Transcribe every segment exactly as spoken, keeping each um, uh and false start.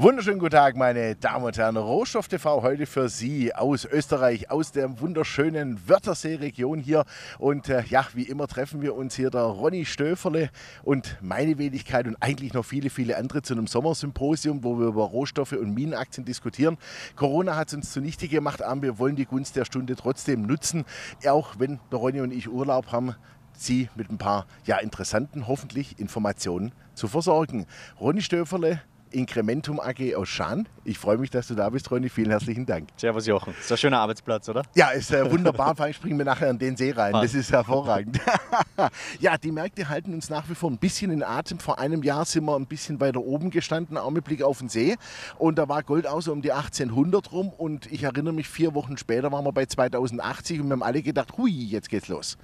Wunderschönen guten Tag, meine Damen und Herren. Rohstoff T V heute für Sie aus Österreich, aus der wunderschönen Wörthersee-Region hier. Und äh, ja, wie immer treffen wir uns hier der Ronny Stöferle und meine Wenigkeit und eigentlich noch viele, viele andere zu einem Sommersymposium, wo wir über Rohstoffe und Minenaktien diskutieren. Corona hat es uns zunichte gemacht, aber wir wollen die Gunst der Stunde trotzdem nutzen, auch wenn der Ronny und ich Urlaub haben, Sie mit ein paar ja, interessanten, hoffentlich Informationen zu versorgen. Ronny Stöferle, Incrementum A G aus Schaan. Ich freue mich, dass du da bist, Ronny. Vielen herzlichen Dank. Servus Jochen. Ist ein schöner Arbeitsplatz, oder? Ja, ist äh, wunderbar. Vor allem springen wir nachher in den See rein. Das ist hervorragend. Ja, die Märkte halten uns nach wie vor ein bisschen in Atem. Vor einem Jahr sind wir ein bisschen weiter oben gestanden, auch mit Blick auf den See. Und da war Gold auch so um die achtzehnhundert rum. Und ich erinnere mich, vier Wochen später waren wir bei zweitausendachtzig und wir haben alle gedacht, hui, jetzt geht's los.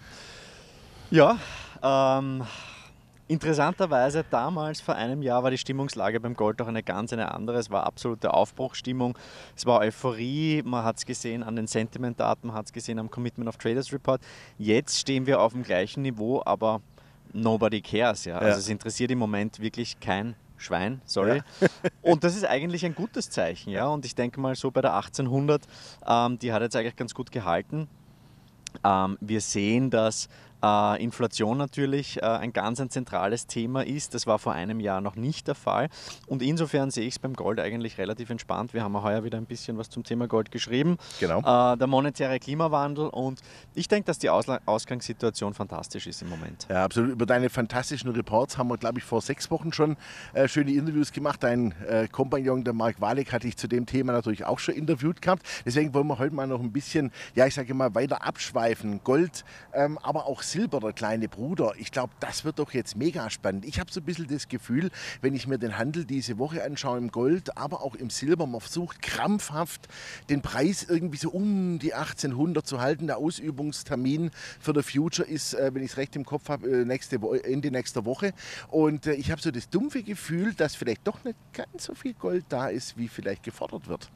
Ja, ähm... interessanterweise damals, vor einem Jahr, war die Stimmungslage beim Gold auch eine ganz eine andere. Es war absolute Aufbruchsstimmung, es war Euphorie, man hat es gesehen an den Sentiment-Daten, man hat es gesehen am Commitment of Traders Report. Jetzt stehen wir auf dem gleichen Niveau, aber nobody cares. Ja? Also Ja. es interessiert im Moment wirklich kein Schwein, sorry. Ja. Und das ist eigentlich ein gutes Zeichen. Ja? Und ich denke mal so bei der achtzehnhundert, ähm, die hat jetzt eigentlich ganz gut gehalten. Ähm, wir sehen, dass äh, Inflation natürlich äh, ein ganz ein zentrales Thema ist. Das war vor einem Jahr noch nicht der Fall. Und insofern sehe ich es beim Gold eigentlich relativ entspannt. Wir haben ja heuer wieder ein bisschen was zum Thema Gold geschrieben. Genau. Äh, der monetäre Klimawandel. Und ich denke, dass die Ausla- Ausgangssituation fantastisch ist im Moment. Ja, absolut. Über deine fantastischen Reports haben wir, glaube ich, vor sechs Wochen schon äh, schöne Interviews gemacht. Dein äh, Kompagnon, der Mark Walik, hatte ich zu dem Thema natürlich auch schon interviewt gehabt. Deswegen wollen wir heute mal noch ein bisschen, ja, ich sage mal, weiter abschweifen. Gold, ähm, aber auch Silber, der kleine Bruder. Ich glaube, das wird doch jetzt mega spannend. Ich habe so ein bisschen das Gefühl, wenn ich mir den Handel diese Woche anschaue im Gold, aber auch im Silber, man versucht krampfhaft den Preis irgendwie so um die achtzehnhundert zu halten. Der Ausübungstermin für der Future ist, äh, wenn ich es recht im Kopf habe, äh, nächste Wo- Ende nächster Woche. Und äh, ich habe so das dumpfe Gefühl, dass vielleicht doch nicht ganz so viel Gold da ist, wie vielleicht gefordert wird.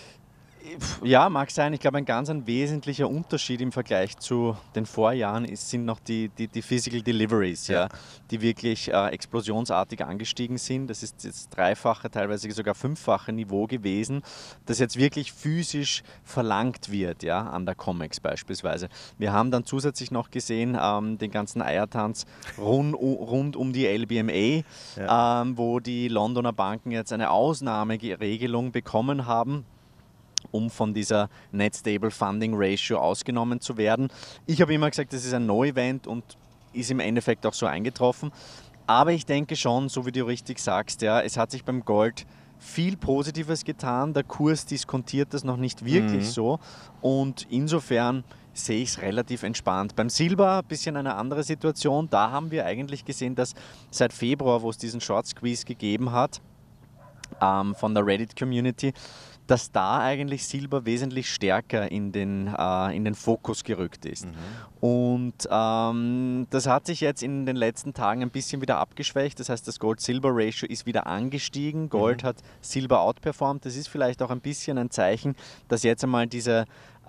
Ja, mag sein. Ich glaube, ein ganz ein wesentlicher Unterschied im Vergleich zu den Vorjahren ist, sind noch die, die, die Physical Deliveries, ja. Ja. Die wirklich äh, explosionsartig angestiegen sind. Das ist das dreifache, teilweise sogar fünffache Niveau gewesen, das jetzt wirklich physisch verlangt wird, ja, an der COMEX beispielsweise. Wir haben dann zusätzlich noch gesehen, ähm, den ganzen Eiertanz rund, rund um die L B M A, Ja. ähm, wo die Londoner Banken jetzt eine Ausnahmeregelung bekommen haben, um von dieser Net Stable Funding Ratio ausgenommen zu werden. Ich habe immer gesagt, das ist ein No-Event und ist im Endeffekt auch so eingetroffen. Aber ich denke schon, so wie du richtig sagst, ja, es hat sich beim Gold viel Positives getan. Der Kurs diskontiert das noch nicht wirklich Mhm. so. Und insofern sehe ich es relativ entspannt. Beim Silber ein bisschen eine andere Situation. Da haben wir eigentlich gesehen, dass seit Februar, wo es diesen Short Squeeze gegeben hat, ähm, von der Reddit-Community, dass da eigentlich Silber wesentlich stärker in den, äh, in den Fokus gerückt ist. Mhm. Und ähm, das hat sich jetzt in den letzten Tagen ein bisschen wieder abgeschwächt. Das heißt, das Gold-Silber-Ratio ist wieder angestiegen. Gold Mhm. hat Silber outperformt. Das ist vielleicht auch ein bisschen ein Zeichen, dass jetzt einmal diese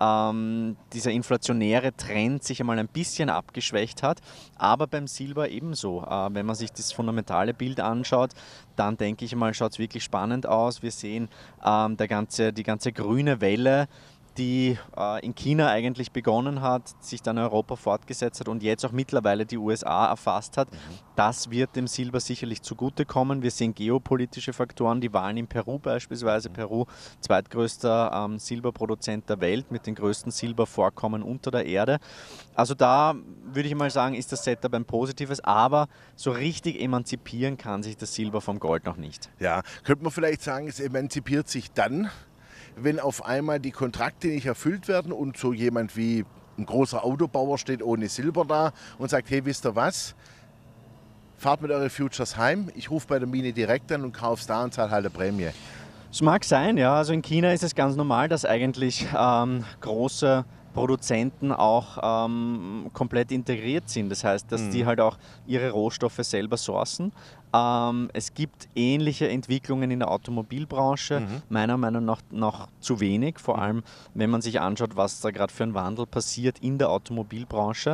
Ähm, dieser inflationäre Trend sich einmal ein bisschen abgeschwächt hat, aber beim Silber ebenso. Äh, wenn man sich das fundamentale Bild anschaut, dann denke ich mal, schaut es wirklich spannend aus. Wir sehen ähm, der ganze, die ganze grüne Welle, die äh, in China eigentlich begonnen hat, sich dann in Europa fortgesetzt hat und jetzt auch mittlerweile die U S A erfasst hat. Das wird dem Silber sicherlich zugutekommen. Wir sehen geopolitische Faktoren, die Wahlen in Peru beispielsweise. Peru, zweitgrößter ähm, Silberproduzent der Welt mit den größten Silbervorkommen unter der Erde. Also da würde ich mal sagen, ist das Setup ein positives, aber so richtig emanzipieren kann sich das Silber vom Gold noch nicht. Ja, könnte man vielleicht sagen, es emanzipiert sich dann, wenn auf einmal die Kontrakte nicht erfüllt werden und so jemand wie ein großer Autobauer steht ohne Silber da und sagt, hey, wisst ihr was, fahrt mit euren Futures heim, ich rufe bei der Mine direkt an und kauf's da und zahle halt eine Prämie. Es mag sein, ja. Also in China ist es ganz normal, dass eigentlich ähm, große Produzenten auch ähm, komplett integriert sind. Das heißt, dass Mhm. die halt auch ihre Rohstoffe selber sourcen. Ähm, es gibt ähnliche Entwicklungen in der Automobilbranche, Mhm. meiner Meinung nach noch zu wenig, vor Mhm. allem wenn man sich anschaut, was da gerade für ein Wandel passiert in der Automobilbranche.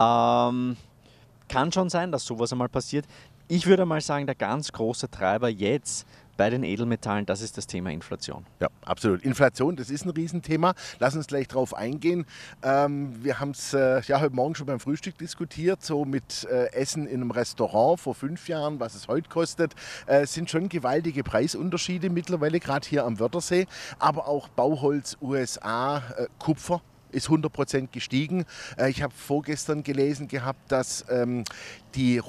Ähm, kann schon sein, dass sowas einmal passiert. Ich würde mal sagen, der ganz große Treiber jetzt bei den Edelmetallen, das ist das Thema Inflation. Ja, absolut. Inflation, das ist ein Riesenthema. Lass uns gleich drauf eingehen. Ähm, wir haben es äh, ja heute Morgen schon beim Frühstück diskutiert, so mit äh, Essen in einem Restaurant vor fünf Jahren, was es heute kostet. Es äh, sind schon gewaltige Preisunterschiede mittlerweile, gerade hier am Wörthersee. Aber auch Bauholz, U S A, äh, Kupfer ist hundert Prozent gestiegen. Äh, ich habe vorgestern gelesen gehabt, dass ähm, die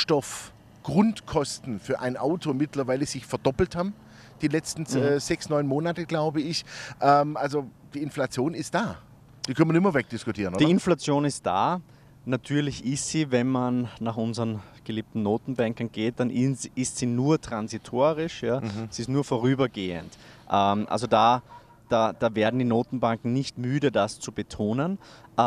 Rohstoffgrundkosten für ein Auto mittlerweile sich verdoppelt haben. Die letzten mhm. äh, sechs, neun Monate, glaube ich. Ähm, also die Inflation ist da. Die können wir nicht mehr wegdiskutieren, oder? Die Inflation ist da. Natürlich ist sie, wenn man nach unseren geliebten Notenbankern geht, dann ist sie nur transitorisch. Ja? Mhm. Sie ist nur vorübergehend. Ähm, also da Da, da werden die Notenbanken nicht müde, das zu betonen.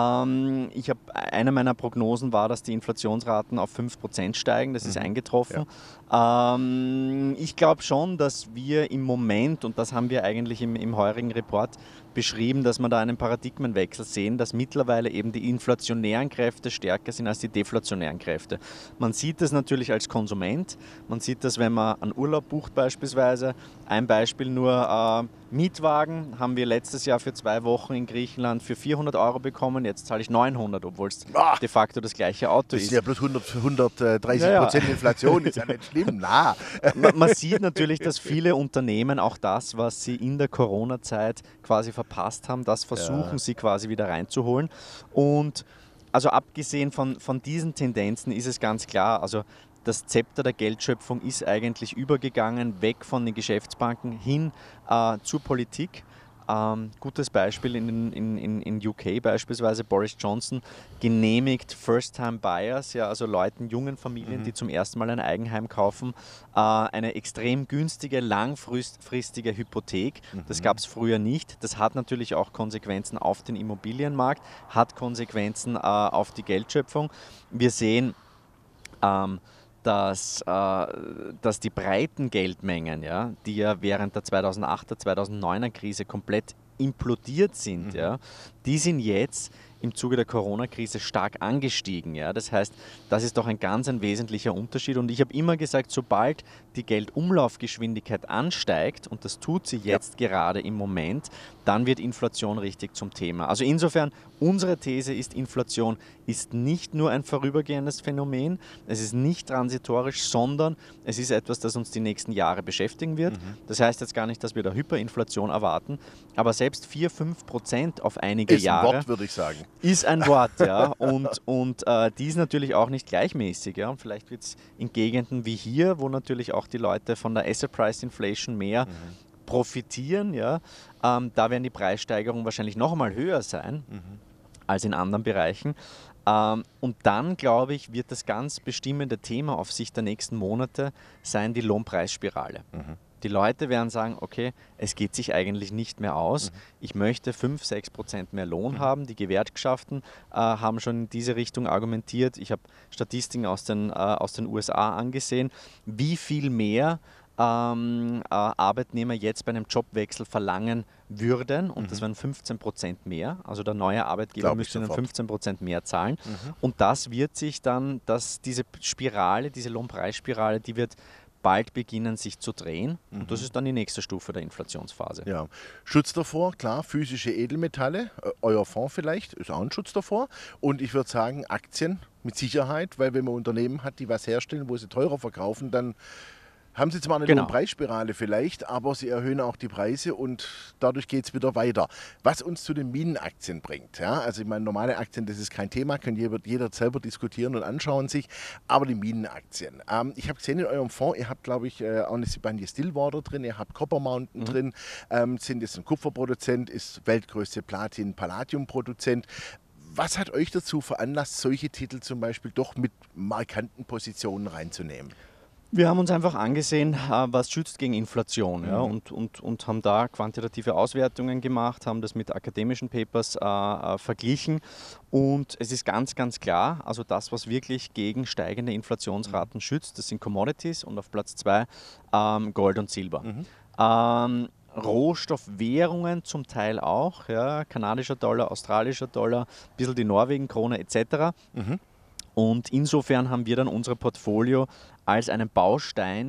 Ähm, ich hab, eine meiner Prognosen war, dass die Inflationsraten auf fünf Prozent steigen. Das ist mhm. eingetroffen. Ja. Ähm, ich glaube schon, dass wir im Moment, und das haben wir eigentlich im, im heurigen Report beschrieben, dass wir da einen Paradigmenwechsel sehen, dass mittlerweile eben die inflationären Kräfte stärker sind als die deflationären Kräfte. Man sieht das natürlich als Konsument. Man sieht das, wenn man einen Urlaub bucht beispielsweise. Ein Beispiel nur, äh, Mietwagen haben wir letztes Jahr für zwei Wochen in Griechenland für vierhundert Euro bekommen. Jetzt zahle ich neunhundert, obwohl es ah, de facto das gleiche Auto ist. Das ist ja bloß hundert, hundertdreißig ja, ja. Prozent Inflation, ist ja nicht schlimm. Na. Man, man sieht natürlich, dass viele Unternehmen auch das, was sie in der Corona-Zeit quasi verpasst haben, das versuchen ja. sie quasi wieder reinzuholen. Und also abgesehen von, von diesen Tendenzen ist es ganz klar, also das Zepter der Geldschöpfung ist eigentlich übergegangen, weg von den Geschäftsbanken hin äh, zur Politik. Ähm, gutes Beispiel in, in, in, in U K beispielsweise, Boris Johnson genehmigt First-Time-Buyers, ja, also Leuten, jungen Familien, mhm. die zum ersten Mal ein Eigenheim kaufen, äh, eine extrem günstige, langfristige Hypothek. Mhm. Das gab es früher nicht. Das hat natürlich auch Konsequenzen auf den Immobilienmarkt, hat Konsequenzen äh, auf die Geldschöpfung. Wir sehen, ähm, Dass, äh, dass die breiten Geldmengen, ja, die ja während der zweitausendachter, zweitausenddeuner Krise komplett implodiert sind, mhm. ja, die sind jetzt im Zuge der Corona-Krise stark angestiegen. Ja. Das heißt, das ist doch ein ganz ein wesentlicher Unterschied. Und ich habe immer gesagt, sobald die Geldumlaufgeschwindigkeit ansteigt, und das tut sie jetzt ja. gerade im Moment, dann wird Inflation richtig zum Thema. Also insofern, unsere These ist, Inflation ist nicht nur ein vorübergehendes Phänomen, es ist nicht transitorisch, sondern es ist etwas, das uns die nächsten Jahre beschäftigen wird. Mhm. Das heißt jetzt gar nicht, dass wir da Hyperinflation erwarten, aber selbst vier, fünf Prozent auf einige ist Jahre ein Wort, würde ich sagen. Ist ein Wort, ja. Und, und äh, die ist natürlich auch nicht gleichmäßig. Ja. Und vielleicht wird es in Gegenden wie hier, wo natürlich auch die Leute von der Asset Price Inflation mehr mhm. profitieren, ja. Ähm, da werden die Preissteigerungen wahrscheinlich noch einmal höher sein mhm. als in anderen Bereichen. Ähm, und dann, glaube ich, wird das ganz bestimmende Thema auf Sicht der nächsten Monate sein, die Lohnpreisspirale. Mhm. Die Leute werden sagen, okay, es geht sich eigentlich nicht mehr aus. Mhm. Ich möchte fünf, sechs Prozent mehr Lohn mhm. haben. Die Gewerkschaften äh, haben schon in diese Richtung argumentiert. Ich habe Statistiken aus den, äh, aus den U S A angesehen, wie viel mehr ähm, äh, Arbeitnehmer jetzt bei einem Jobwechsel verlangen würden. Und mhm. das wären fünfzehn Prozent mehr. Also der neue Arbeitgeber Glaub müsste ihnen fünfzehn Prozent mehr zahlen. Mhm. Und das wird sich dann, dass diese Spirale, diese Lohnpreisspirale, die wird bald beginnen, sich zu drehen. Mhm. Und das ist dann die nächste Stufe der Inflationsphase. Ja. Schutz davor, klar, physische Edelmetalle, äh, euer Fonds vielleicht, ist auch ein Schutz davor. Und ich würde sagen, Aktien mit Sicherheit, weil wenn man Unternehmen hat, die was herstellen, wo sie teurer verkaufen, dann haben sie zwar eine genau. Lohnpreisspirale vielleicht, aber sie erhöhen auch die Preise und dadurch geht es wieder weiter. Was uns zu den Minenaktien bringt. Ja? Also ich meine, normale Aktien, das ist kein Thema, kann jeder, jeder selber diskutieren und anschauen sich, aber die Minenaktien. Ähm, ich habe gesehen in eurem Fonds, ihr habt, glaube ich, äh, auch eine Sibanye Stillwater drin, ihr habt Copper Mountain mhm. drin, ähm, sind jetzt ein Kupferproduzent, ist weltgrößte Platin-Palladium-Produzent. Was hat euch dazu veranlasst, solche Titel zum Beispiel doch mit markanten Positionen reinzunehmen? Wir haben uns einfach angesehen, was schützt gegen Inflation, ja, mhm. und, und, und haben da quantitative Auswertungen gemacht, haben das mit akademischen Papers äh, verglichen und es ist ganz, ganz klar, also das, was wirklich gegen steigende Inflationsraten schützt, das sind Commodities und auf Platz zwei ähm, Gold und Silber. Mhm. Ähm, Rohstoffwährungen zum Teil auch, ja, kanadischer Dollar, australischer Dollar, ein bisschen die Norwegen-Krone et cetera. Mhm. Und insofern haben wir dann unser Portfolio als einen Baustein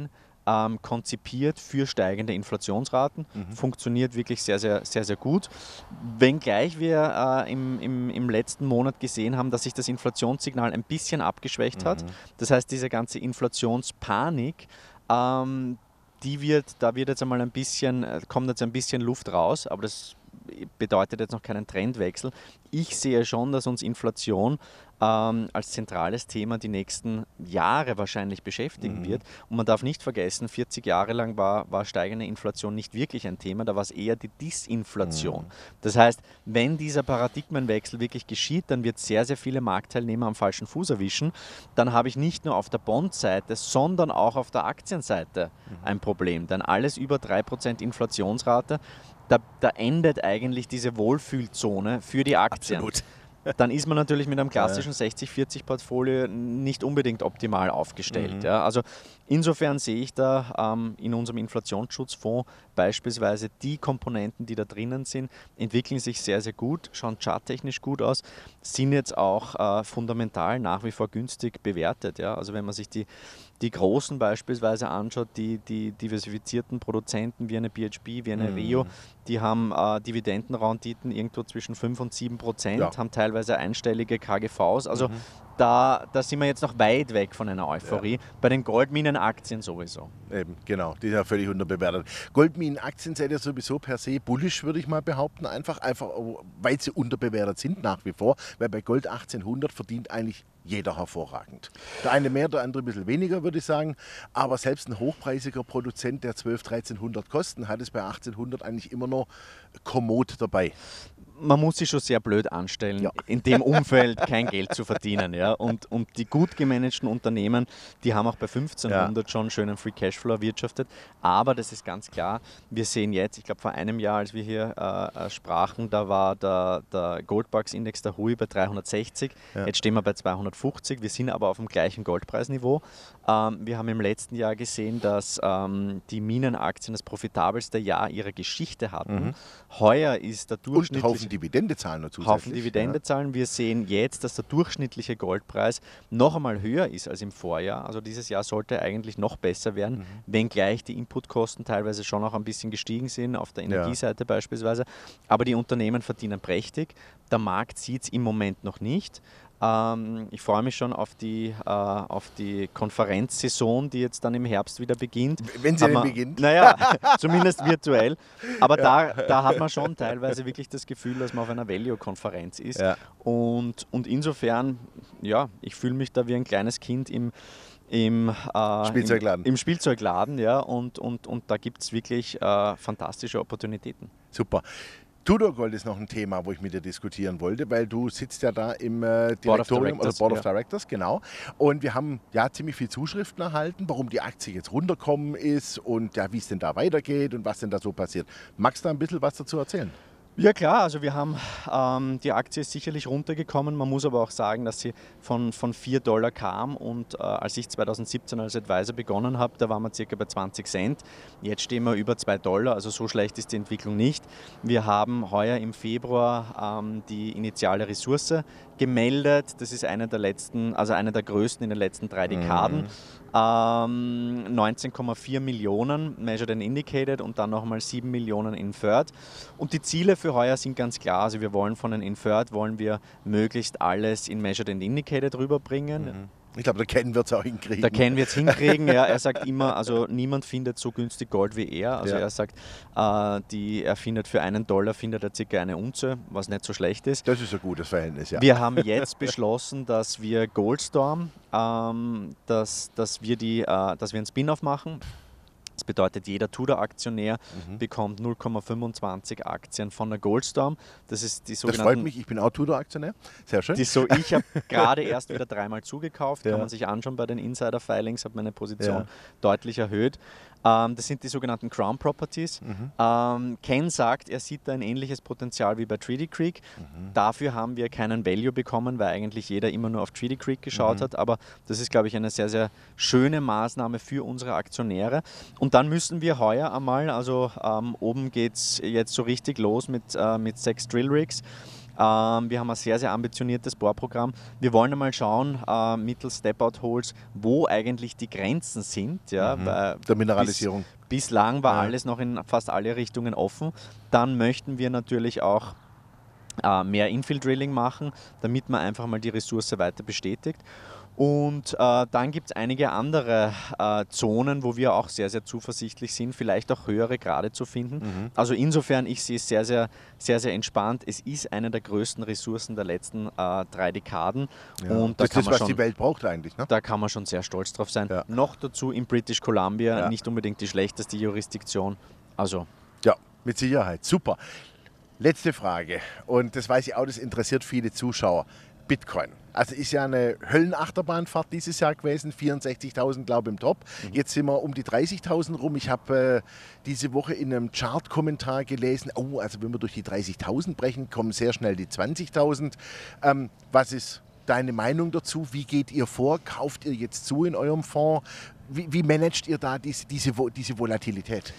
ähm, konzipiert für steigende Inflationsraten, mhm. funktioniert wirklich sehr, sehr, sehr, sehr gut. Wenngleich wir äh, im, im, im letzten Monat gesehen haben, dass sich das Inflationssignal ein bisschen abgeschwächt mhm. hat. Das heißt, diese ganze Inflationspanik, ähm, die wird, da wird jetzt einmal ein bisschen, kommt jetzt ein bisschen Luft raus, aber das bedeutet jetzt noch keinen Trendwechsel. Ich sehe schon, dass uns Inflation ähm, als zentrales Thema die nächsten Jahre wahrscheinlich beschäftigen mhm. wird. Und man darf nicht vergessen, vierzig Jahre lang war, war steigende Inflation nicht wirklich ein Thema, da war es eher die Disinflation. Mhm. Das heißt, wenn dieser Paradigmenwechsel wirklich geschieht, dann wird sehr, sehr viele Marktteilnehmer am falschen Fuß erwischen. Dann habe ich nicht nur auf der Bondseite, sondern auch auf der Aktienseite mhm. ein Problem. Denn alles über drei Prozent Inflationsrate, Da, da endet eigentlich diese Wohlfühlzone für die Aktien. Absolut. Dann ist man natürlich mit einem klassischen sechzig vierzig Portfolio nicht unbedingt optimal aufgestellt. Mhm. Ja. Also insofern sehe ich da ähm, in unserem Inflationsschutzfonds beispielsweise die Komponenten, die da drinnen sind, entwickeln sich sehr, sehr gut, schauen charttechnisch gut aus, sind jetzt auch äh, fundamental nach wie vor günstig bewertet. Ja. Also wenn man sich die Die Großen beispielsweise anschaut, die, die diversifizierten Produzenten wie eine B H P, wie eine Rio, die haben äh, Dividendenrenditen irgendwo zwischen fünf und sieben Prozent, ja. haben teilweise einstellige K G Vs. Also mhm. da, da sind wir jetzt noch weit weg von einer Euphorie. Ja. Bei den Goldminenaktien sowieso. Eben, genau, die sind ja völlig unterbewertet. Goldminenaktien seid ihr sowieso per se bullish, würde ich mal behaupten, einfach, einfach weil sie unterbewertet sind nach wie vor, weil bei Gold achtzehnhundert verdient eigentlich jeder hervorragend. Der eine mehr, der andere ein bisschen weniger, würde ich sagen. Aber selbst ein hochpreisiger Produzent, der zwölfhundert, dreizehnhundert Kosten, hat es bei achtzehnhundert eigentlich immer noch kommod dabei. Man muss sich schon sehr blöd anstellen, ja. in dem Umfeld kein Geld zu verdienen. Ja? Und, und die gut gemanagten Unternehmen, die haben auch bei fünfzehnhundert ja. schon einen schönen Free Cashflow erwirtschaftet. Aber das ist ganz klar, wir sehen jetzt, ich glaube vor einem Jahr, als wir hier äh, sprachen, da war der, der Goldbugs-Index, der H U I, bei dreihundertsechzig. Ja. Jetzt stehen wir bei zweihundertfünfzig. Wir sind aber auf dem gleichen Goldpreisniveau. Ähm, wir haben im letzten Jahr gesehen, dass ähm, die Minenaktien das profitabelste Jahr ihrer Geschichte hatten. Mhm. Heuer ist der durchschnittliche Dividende zahlen nur zusätzlich. Haufen Dividende ja. zahlen. Wir sehen jetzt, dass der durchschnittliche Goldpreis noch einmal höher ist als im Vorjahr. Also dieses Jahr sollte eigentlich noch besser werden, mhm. wenngleich die Inputkosten teilweise schon auch ein bisschen gestiegen sind, auf der Energieseite ja. beispielsweise. Aber die Unternehmen verdienen prächtig. Der Markt sieht es im Moment noch nicht. Ähm, ich freue mich schon auf die, äh, auf die Konferenzsaison, die jetzt dann im Herbst wieder beginnt. Wenn sie denn beginnt. Naja, zumindest virtuell. Aber ja. da, da hat man schon teilweise wirklich das Gefühl, dass man auf einer Value-Konferenz ist. Ja. Und, und insofern, ja, ich fühle mich da wie ein kleines Kind im, im, äh, Spielzeugladen. Im, im Spielzeugladen, ja, und, und, und da gibt es wirklich äh, fantastische Opportunitäten. Super. Tudor Gold ist noch ein Thema, wo ich mit dir diskutieren wollte, weil du sitzt ja da im äh, Direktorium oder Board of Directors, genau. Und wir haben ja ziemlich viel Zuschriften erhalten, warum die Aktie jetzt runterkommen ist und ja, wie es denn da weitergeht und was denn da so passiert. Magst du da ein bisschen was dazu erzählen? Ja klar, also wir haben, ähm, die Aktie ist sicherlich runtergekommen, man muss aber auch sagen, dass sie von, von vier Dollar kam und äh, als ich zweitausendsiebzehn als Advisor begonnen habe, da waren wir circa bei zwanzig Cent, jetzt stehen wir über zwei Dollar, also so schlecht ist die Entwicklung nicht. Wir haben heuer im Februar ähm, die initiale Ressource gemeldet, das ist eine der letzten, also eine der größten in den letzten drei Dekaden. Mhm. Ähm, neunzehn Komma vier Millionen Measured and Indicated und dann nochmal sieben Millionen Inferred. Und die Ziele für heuer sind ganz klar, also wir wollen von den Inferred, wollen wir möglichst alles in Measured and Indicated rüberbringen. Mhm. Ich glaube, der Ken wird es auch hinkriegen. Der Ken wird es hinkriegen, ja. Er sagt immer, also niemand findet so günstig Gold wie er. Also ja. er sagt, äh, die, er findet für einen Dollar findet er circa eine Unze, was nicht so schlecht ist. Das ist ein gutes Verhältnis, ja. Wir haben jetzt beschlossen, dass wir Goldstorm, ähm, dass, dass, wir die, äh, dass wir einen Spin-off machen. Das bedeutet, jeder Tudor-Aktionär mhm. bekommt null Komma fünfundzwanzig Aktien von der Goldstorm. Das ist die sogenannten. Das freut mich, ich bin auch Tudor-Aktionär. Sehr schön. Die so, ich habe gerade erst wieder dreimal zugekauft, ja. kann man sich anschauen bei den Insider-Filings, habe meine Position ja. deutlich erhöht. Ähm, das sind die sogenannten Crown Properties. Mhm. Ähm, Ken sagt, er sieht da ein ähnliches Potenzial wie bei Treaty Creek. Mhm. Dafür haben wir keinen Value bekommen, weil eigentlich jeder immer nur auf Treaty Creek geschaut mhm. hat. Aber das ist, glaube ich, eine sehr, sehr schöne Maßnahme für unsere Aktionäre. Und dann müssen wir heuer einmal, also ähm, oben geht es jetzt so richtig los mit, äh, mit sechs Drill Rigs. Ähm, wir haben ein sehr, sehr ambitioniertes Bohrprogramm. Wir wollen einmal schauen, äh, mittels Step-Out-Holes, wo eigentlich die Grenzen sind. Ja, Mhm. weil Der Mineralisierung. Bis, bislang war Ja. alles noch in fast alle Richtungen offen. Dann möchten wir natürlich auch äh, mehr Infill-Drilling machen, damit man einfach mal die Ressource weiter bestätigt. Und äh, dann gibt es einige andere äh, Zonen, wo wir auch sehr, sehr zuversichtlich sind, vielleicht auch höhere Grade zu finden. Mhm. Also insofern, ich sehe es sehr, sehr, sehr, sehr entspannt. Es ist eine der größten Ressourcen der letzten äh, drei Dekaden. Ja. Und da das kann ist, man was schon, die Welt braucht eigentlich. Ne? da kann man schon sehr stolz drauf sein. Ja. Noch dazu in British Columbia, Ja. nicht unbedingt die schlechteste Jurisdiktion. Also Ja, mit Sicherheit. Super. Letzte Frage. Und das weiß ich auch, das interessiert viele Zuschauer. Bitcoin. Also ist ja eine Höllenachterbahnfahrt dieses Jahr gewesen, vierundsechzigtausend glaube ich im Top. Mhm. Jetzt sind wir um die dreißigtausend rum. Ich habe äh, diese Woche in einem Chart-Kommentar gelesen, oh, also wenn wir durch die dreißigtausend brechen, kommen sehr schnell die zwanzigtausend. Ähm, was ist deine Meinung dazu? Wie geht ihr vor? Kauft ihr jetzt zu in eurem Fonds? Wie, wie managt ihr da diese, diese, diese Volatilität?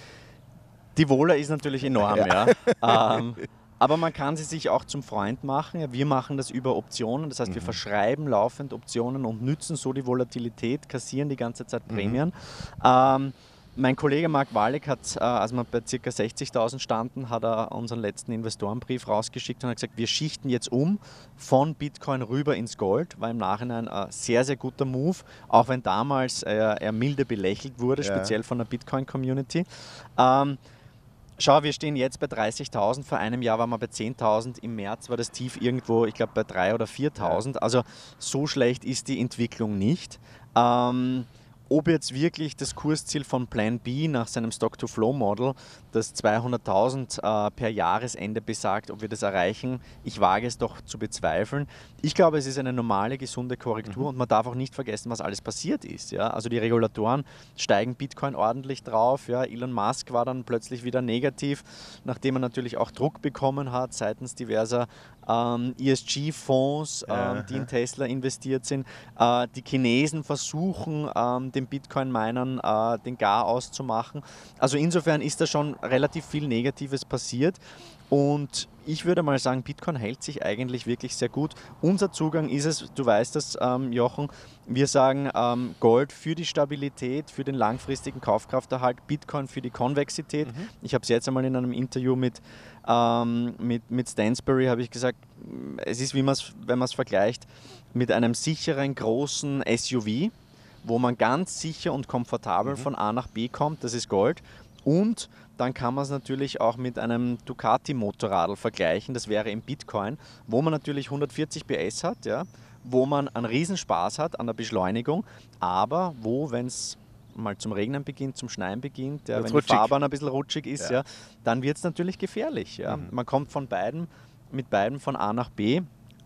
Die Vola ist natürlich enorm, ja. ja. Ähm, aber man kann sie sich auch zum Freund machen. Ja, wir machen das über Optionen, das heißt, mhm. wir verschreiben laufend Optionen und nützen so die Volatilität, kassieren die ganze Zeit Prämien. Mhm. Ähm, mein Kollege Mark Walik hat, äh, als wir bei ca. sechzigtausend standen, hat er unseren letzten Investorenbrief rausgeschickt und hat gesagt, wir schichten jetzt um von Bitcoin rüber ins Gold. War im Nachhinein ein sehr, sehr guter Move, auch wenn damals äh, er milde belächelt wurde, ja. speziell von der Bitcoin-Community. Ähm, Schau, wir stehen jetzt bei dreißigtausend, vor einem Jahr waren wir bei zehntausend, im März war das Tief irgendwo, ich glaube bei dreitausend oder viertausend, also so schlecht ist die Entwicklung nicht. Ähm, ob jetzt wirklich das Kursziel von Plan B nach seinem Stock-to-Flow-Model, das zweihunderttausend äh, per Jahresende besagt, ob wir das erreichen, ich wage es doch zu bezweifeln. Ich glaube, es ist eine normale, gesunde Korrektur mhm. und man darf auch nicht vergessen, was alles passiert ist. Ja? Also die Regulatoren steigen Bitcoin ordentlich drauf. Ja? Elon Musk war dann plötzlich wieder negativ, nachdem er natürlich auch Druck bekommen hat seitens diverser ähm, E S G-Fonds, ähm, die in Tesla investiert sind. Äh, die Chinesen versuchen, ähm, den Bitcoin-Minern äh, den Garaus zu machen. Also insofern ist da schon relativ viel Negatives passiert. Und ich würde mal sagen, Bitcoin hält sich eigentlich wirklich sehr gut. Unser Zugang ist es, du weißt das, ähm, Jochen, wir sagen ähm, Gold für die Stabilität, für den langfristigen Kaufkrafterhalt, Bitcoin für die Konvexität. Mhm. Ich habe es jetzt einmal in einem Interview mit, ähm, mit, mit Stansberry, habe ich gesagt, es ist, wie man's, wenn man es vergleicht, mit einem sicheren, großen S U V, wo man ganz sicher und komfortabel mhm. von A nach B kommt, das ist Gold. Und dann kann man es natürlich auch mit einem Ducati-Motorradl vergleichen, das wäre im Bitcoin, wo man natürlich hundertvierzig P S hat, ja, wo man einen Riesenspaß hat an der Beschleunigung, aber wo, wenn es mal zum Regnen beginnt, zum Schneien beginnt, ja, wenn rutschig. Die Fahrbahn ein bisschen rutschig ist, ja. Ja, dann wird es natürlich gefährlich. Ja. Mhm. Man kommt von beiden, mit beiden von A nach B.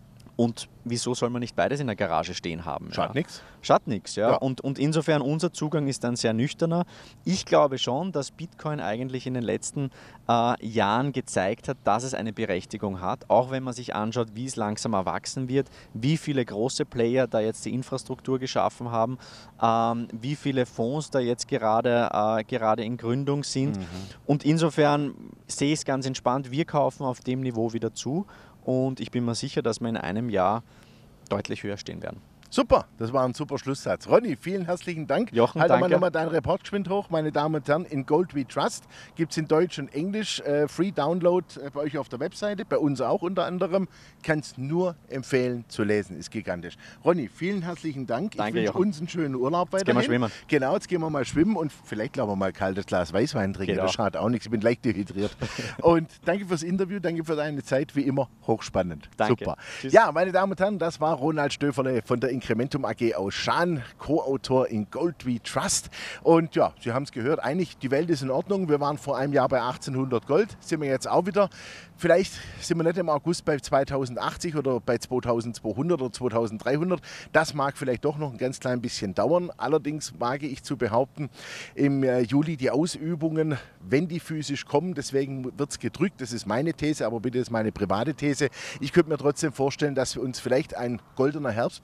Und wieso soll man nicht beides in der Garage stehen haben? Schadet ja. nichts. Schadet nichts, ja. ja. Und, und insofern unser Zugang ist dann sehr nüchterner. Ich glaube schon, dass Bitcoin eigentlich in den letzten äh, Jahren gezeigt hat, dass es eine Berechtigung hat, auch wenn man sich anschaut, wie es langsam erwachsen wird, wie viele große Player da jetzt die Infrastruktur geschaffen haben, ähm, wie viele Fonds da jetzt gerade, äh, gerade in Gründung sind. Mhm. Und insofern sehe ich es ganz entspannt, wir kaufen auf dem Niveau wieder zu. Und ich bin mir sicher, dass wir in einem Jahr deutlich höher stehen werden. Super, das war ein super Schlusssatz. Ronny, vielen herzlichen Dank. Jochen, halt danke. mal nochmal deinen Report geschwind hoch, meine Damen und Herren. In Gold We Trust gibt es in Deutsch und Englisch. Äh, Free Download äh, bei euch auf der Webseite, bei uns auch unter anderem. Kann es nur empfehlen zu lesen, ist gigantisch. Ronny, vielen herzlichen Dank. Danke, ich wünsche uns einen schönen Urlaub weiterhin. Jetzt gehen wir schwimmen. Genau, jetzt gehen wir mal schwimmen und vielleicht glauben wir mal ein kaltes Glas Weißwein trinken. Genau. Das schadet auch nichts, ich bin leicht dehydriert. Und danke fürs Interview, danke für deine Zeit, wie immer hochspannend. Danke. Super. Tschüss. Ja, meine Damen und Herren, das war Ronald Stöferle von der Incrementum A G aus Schaan, Co-Autor in Gold We Trust. Und ja, Sie haben es gehört, eigentlich die Welt ist in Ordnung. Wir waren vor einem Jahr bei achtzehnhundert Gold, sind wir jetzt auch wieder. Vielleicht sind wir nicht im August bei zweitausendachtzig oder bei zweitausendzweihundert oder zweitausenddreihundert. Das mag vielleicht doch noch ein ganz klein bisschen dauern. Allerdings wage ich zu behaupten, im Juli die Ausübungen, wenn die physisch kommen, deswegen wird es gedrückt, das ist meine These, aber bitte ist meine private These. Ich könnte mir trotzdem vorstellen, dass uns vielleicht ein goldener Herbst bevorsteht.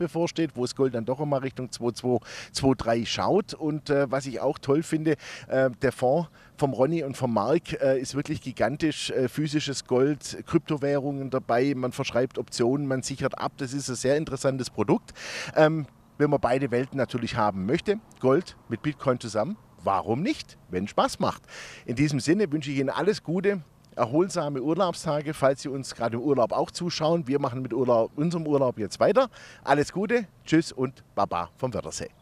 geht, wo das Gold dann doch einmal Richtung zwei Komma zwei, zwei Komma drei schaut. Und äh, was ich auch toll finde, äh, der Fonds vom Ronny und vom Marc äh, ist wirklich gigantisch. Äh, physisches Gold, Kryptowährungen dabei, man verschreibt Optionen, man sichert ab. Das ist ein sehr interessantes Produkt. Ähm, wenn man beide Welten natürlich haben möchte, Gold mit Bitcoin zusammen, warum nicht, wenn es Spaß macht. In diesem Sinne wünsche ich Ihnen alles Gute, erholsame Urlaubstage, falls Sie uns gerade im Urlaub auch zuschauen. Wir machen mit Urlaub, unserem Urlaub jetzt weiter. Alles Gute, tschüss und Baba vom Wörthersee.